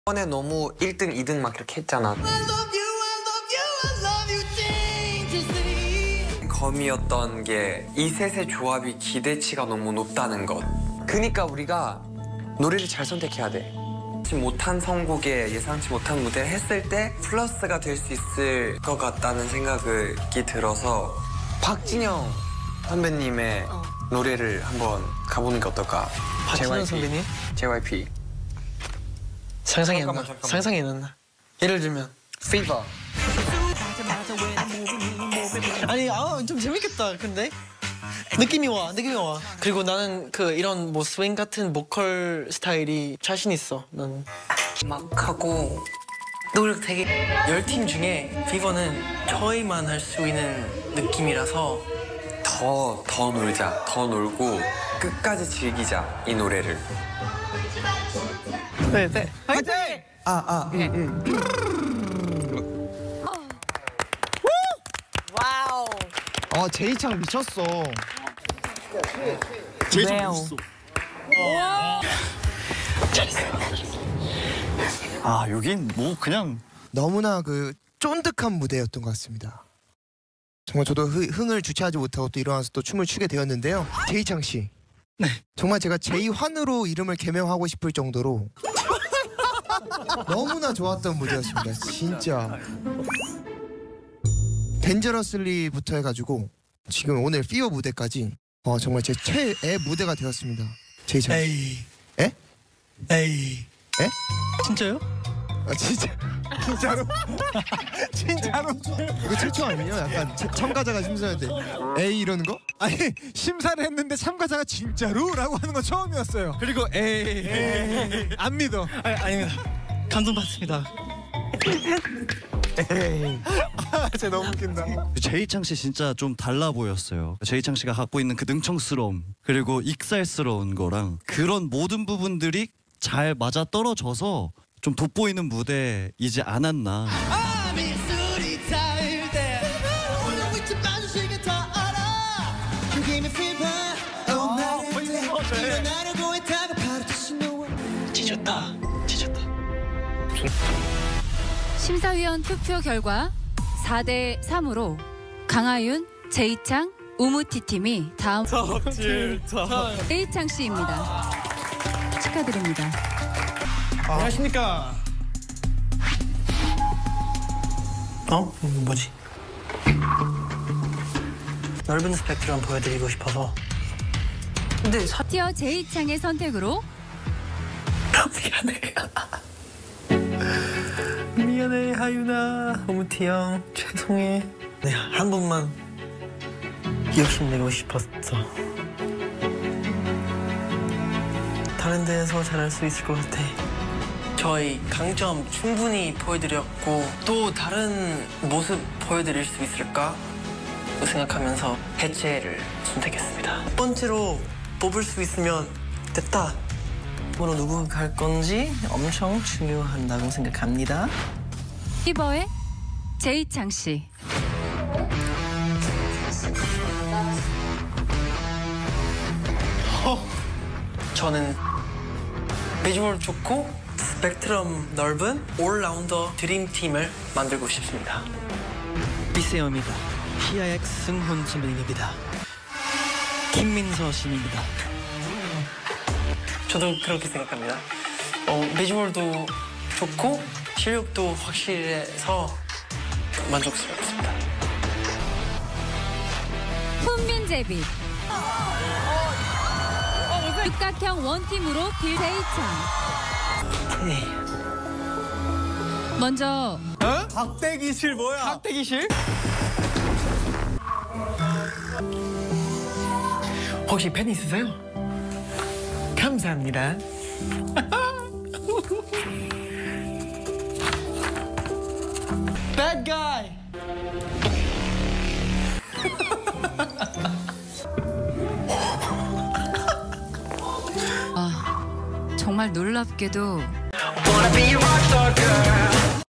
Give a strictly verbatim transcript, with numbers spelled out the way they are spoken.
이번에 너무 일 등, 이 등 막 이렇게 했잖아. 검이었던 게 이 셋의 조합이 기대치가 너무 높다는 것. 그니까 우리가 노래를 잘 선택해야 돼. 예상치 못한 선곡에 예상치 못한 무대를 했을 때 플러스가 될 수 있을 것 같다는 생각이 들어서 박진영 선배님의 어. 노래를 한번 가보는 게 어떨까? 박진영 선배님? 제이와이피. 상상이 안 나. 상상이 안 나. 예를 들면 Fever. 아니 아 좀 재밌겠다. 근데 느낌이 와, 느낌이 와. 그리고 나는 그 이런 뭐 스윙 같은 보컬 스타일이 자신 있어. 난 막 하고 노력 되게 열 팀 중에 Fever는 저희만 할 수 있는 느낌이라서 더, 더 놀자. 더 놀고 끝까지 즐기자, 이 노래를. 네, 네. 화이팅! 아, 아, 응, 응. 와우. 아, 제이창 미쳤어. 제이창 미쳤어. 아, 여긴 뭐 그냥 너무나 그 쫀득한 무대였던 것 같습니다. 정말 저도 흐, 흥을 주체하지 못하고 또 일어나서 또 춤을 추게 되었는데요. 제이창 씨. 네. 정말 제가 제이환으로 이름을 개명하고 싶을 정도로 너무나 좋았던 무대였습니다. 진짜. 덴저러슬리부터 해가지고 지금 오늘 피어 무대까지 어, 정말 제 최애 무대가 되었습니다. 제이창 씨. 에이. 에? 에이. 에? 진짜요? 아 진짜. 진짜로? 진짜로 이거 최초 아니에요? 약간 참- 참가자가 심사할 때 에이 이러는 거? 아니 심사를 했는데 참가자가 진짜로라고 하는 건 처음이었어요. 그리고 에이, 에이 안 믿어. 아니, 아닙니다. 감동받습니다. 아, 쟤 너무 웃긴다. 제이창 씨 진짜 좀 달라 보였어요. 제이창 씨가 갖고 있는 그 능청스러움 그리고 익살스러운 거랑 그런 모든 부분들이 잘 맞아 떨어져서 좀 돋보이는 무대이지 않았나. 지졌다. 지졌다. 심사위원 투표 결과 사 대 삼으로 강하윤, 제이창, 우무티 팀이 다음 제이창 씨입니다. 축하드립니다. 안녕하십니까. 어? 음, 뭐지? 넓은 스펙트럼 보여드리고 싶어서. 근데 사... 티어 제이창의 선택으로 미안해. 미안해 하윤아. 우무티 형 죄송해. 네, 한 번만 욕심내고 싶었어. 다른 데에서 잘할 수 있을 것 같아. 저희 강점 충분히 보여드렸고 또 다른 모습 보여드릴 수 있을까 생각하면서 해체를 선택했습니다. 첫 번째로 뽑을 수 있으면 됐다. 뭐로 누구 갈 건지 엄청 중요한다고 생각합니다. 피버의 제이창 씨. 어, 저는 비주얼 좋고 스펙트럼 넓은 올라운더 드림팀을 만들고 싶습니다. 비세엄이다. 히아엑 승훈 선배님입니다. 김민서 씨입니다. 저도 그렇게 생각합니다. 어, 비주얼도 좋고 실력도 확실해서 만족스럽습니다. 훈민제비. 육각형 원팀으로 빌 제이창. 네. 먼저 어? 박대기실 뭐야? 박대기실? 혹시 팬 있으세요? 감사합니다. Bad guy. 아, 정말 놀랍게도 Wanna be a rockstar girl.